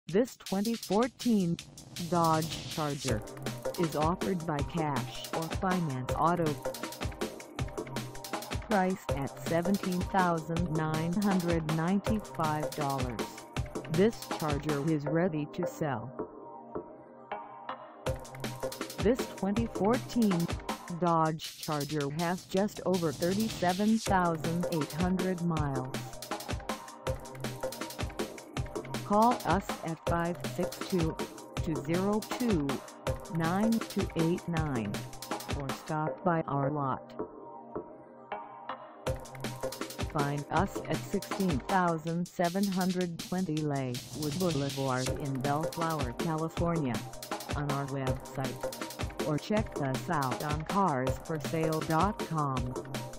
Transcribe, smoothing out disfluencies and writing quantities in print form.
This 2014 Dodge Charger is offered by Cash or Finance Auto. Priced at $17,995, this Charger is ready to sell. This 2014 Dodge Charger has just over 37,800 miles. Call us at 562-202-9289 or stop by our lot. Find us at 16,720 Lakewood Boulevard in Bellflower, California, on our website, or check us out on carsforsale.com.